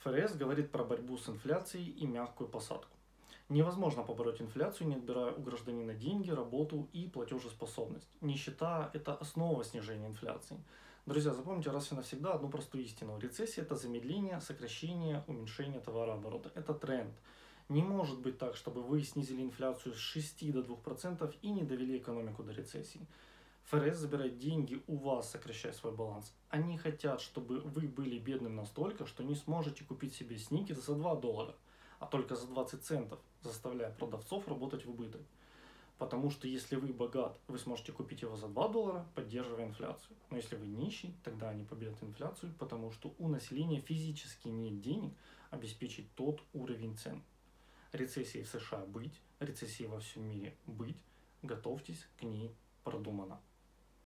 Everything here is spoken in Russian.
ФРС говорит про борьбу с инфляцией и мягкую посадку. Невозможно побороть инфляцию, не отбирая у гражданина деньги, работу и платежеспособность. Нищета – это основа снижения инфляции. Друзья, запомните раз и навсегда одну простую истину. Рецессия – это замедление, сокращение, уменьшение товарооборота. Это тренд. Не может быть так, чтобы вы снизили инфляцию с 6 до 2% и не довели экономику до рецессии. ФРС забирает деньги у вас, сокращая свой баланс. Они хотят, чтобы вы были бедным настолько, что не сможете купить себе сникерс за $2, а только за 20 центов, заставляя продавцов работать в убыток. Потому что если вы богат, вы сможете купить его за $2, поддерживая инфляцию. Но если вы нищий, тогда они победят инфляцию, потому что у населения физически нет денег обеспечить тот уровень цен. Рецессии в США быть, рецессии во всем мире быть, готовьтесь к ней продуманно.